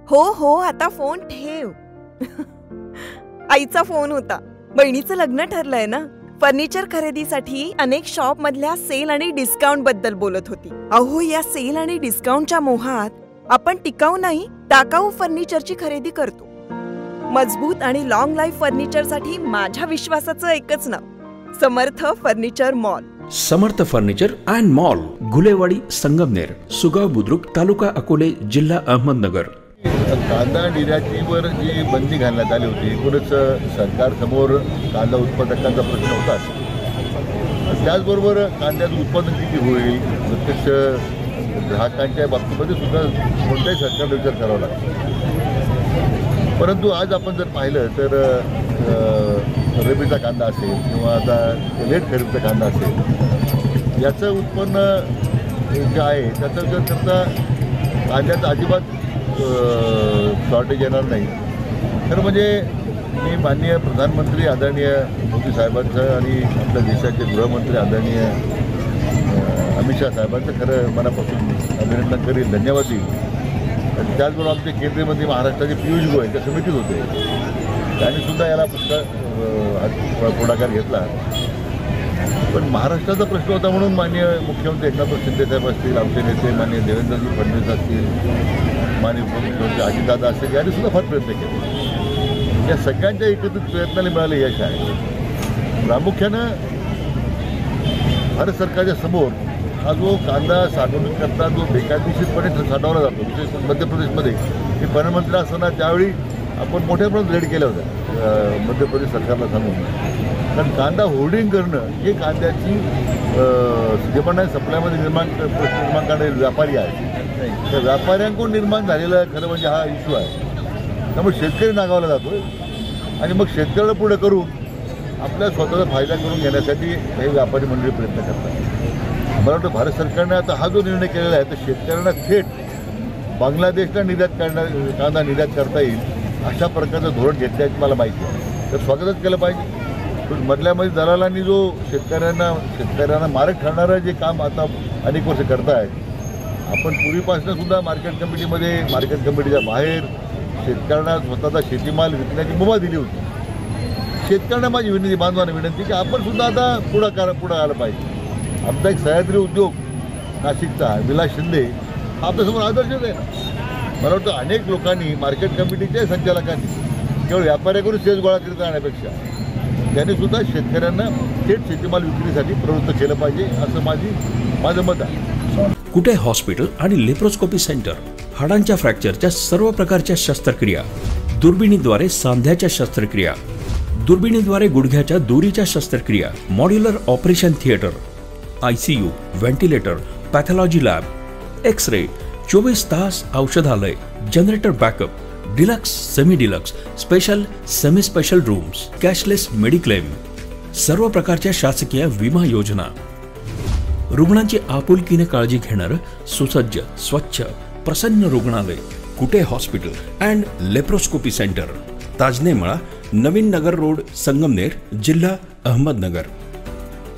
हो हो, आता फोन ठेव. आईचा फोन होता. बहिणीचं लग्न ठरलंय ना. फर्निचर खरेदीसाठी अनेक शॉप मधल्या सेल आणि डिस्काउंट बद्दल बोलत होती. अहो, या सेल आणि डिस्काउंटच्या मोहात आपण टिकाऊ नाही, टाकाऊ फर्निचरची खरेदी करतो. मजबूत आणि लॉंग लाईफ फर्निचरसाठी माझ्या विश्वासाचं एकच नाव, Samarth furniture mall. Samarth furniture and mall, Gulewadi, Sangamner, Sugaon Budruk, taluka Akole, जिल्हा अहमदनगर. कांदा निर्यातीवर जी बंदी घालण्यात आली होती, एकूणच सरकारसमोर कांदा उत्पादकांचा प्रश्न होता. त्याचबरोबर कांद्याचं उत्पादन किती होईल, प्रत्यक्ष ग्राहकांच्या बाबतीमध्ये सुद्धा कोणत्याही सरकारला विचार करावा लागतो. परंतु आज आपण जर पाहिलं तर रबीचा कांदा असेल किंवा आता लेट खरीदचा कांदा असेल, याचं उत्पन्न जे आहे त्याचा विचार करता कांद्याचं अजिबात शॉर्टेज येणार नाही. तर म्हणजे मी माननीय प्रधानमंत्री आदरणीय मोदी साहेबांचं आणि आपल्या देशाचे गृहमंत्री आदरणीय अमित शहा साहेबांचं खरं मनापासून अभिनंदन करील, धन्यवाद देईल. आणि त्याचबरोबर आमचे केंद्रीय मंत्री महाराष्ट्राचे पियुष गोयल त्या समितीत होते, त्यांनीसुद्धा याला पुढाकार घेतला. पण महाराष्ट्राचा प्रश्न होता म्हणून माननीय मुख्यमंत्री एकनाथ शिंदेसाहेब असतील, आमचे नेते माननीय देवेंद्रजी फडणवीस असतील, माननीय उपमुख्यमंत्री अजितदादा असतील, यांनी सुद्धा फार प्रयत्न केले. या सगळ्यांच्या एकत्रित प्रयत्नाने मिळाले यश आहे. प्रामुख्यानं भारत सरकारच्या समोर हा जो कांदा साठवणूक करता जो बेकायदेशीरपणे साठवला जातो, विशेष मध्य प्रदेशमध्ये मी प्रधानमंत्री असताना त्यावेळी आपण मोठ्या प्रमाणात रेड केल्या होत्या मध्य प्रदेश सरकारला सांगून. कारण कांदा होर्डिंग करणं हे कांद्याची जे पण सप्लायमध्ये निर्माण करणारे व्यापारी आहेत, त्या व्यापाऱ्यांकडून निर्माण झालेला खरं म्हणजे हा इश्यू आहे. त्यामुळे शेतकरी नागावला जातो आणि मग शेतकऱ्याला पुढे करून आपल्या स्वतःचा फायदा करून घेण्यासाठी काही व्यापारी मंडळी प्रयत्न करतात. मला वाटतं भारत सरकारने आता हा जो निर्णय केलेला आहे तर शेतकऱ्यांना थेट बांगलादेशला कांदा निर्यात करता येईल अशा प्रकारचं धोरण घेतल्याची मला माहिती आहे. तर स्वागतच केलं पाहिजे. पण मधल्यामध्ये दलालांनी जो शेतकऱ्यांना मारक ठरणारं जे काम आता अनेक वर्ष करतायत, आपण पूर्वीपासून सुद्धा मार्केट कमिटीच्या बाहेर शेतकऱ्यांना स्वतःचा शेतीमाल विकण्याची मुभा दिली होती. शेतकऱ्यांना माझी विनंती, बांधवांना विनंती की आपण सुद्धा आता पुढं आलं पाहिजे. आमचा एक सह्याद्री उद्योग नाशिकचा विलास शिंदे हा आपल्यासमोर आदर्शच आहे ना. मला वाटतं अनेक लोकांनी मार्केट कमिटीच्या संचालकांनी केवळ व्यापाऱ्याकडून शेत गोळा करीत राहण्यापेक्षा त्यांनी सुद्धा शेतकऱ्यांना थेट शेतीमाल विक्रीसाठी प्रवृत्त केलं पाहिजे असं माझं मत आहे. कुठे हॉस्पिटल आणि लेप्रोस्कोपी सेंटर, हाडांच्या फ्रॅक्चरच्या सर्व प्रकारच्या शस्त्रक्रिया, दुर्बिणीद्वारे सांध्याच्या शस्त्रक्रिया, दुर्बिणीद्वारे गुडघ्याच्या दोरीच्या शस्त्रक्रिया, modular operation theatre, ICU, ventilator, pathology lab, x ray, 24 तास औषधालय, generator backup, deluxe, semi deluxe, special, semi special rooms, cashless mediclaim, सर्व प्रकारच्या शासकीय विमा योजना, रुग्णांची आपुलकीने काळजी घेणारं सुसज्ज, स्वच्छ, प्रसन्न रुग्णालय, Kute hospital and laparoscopy centre, Tajane Mala, Navin Nagar road, Sangamner, जिल्हा अहमदनगर.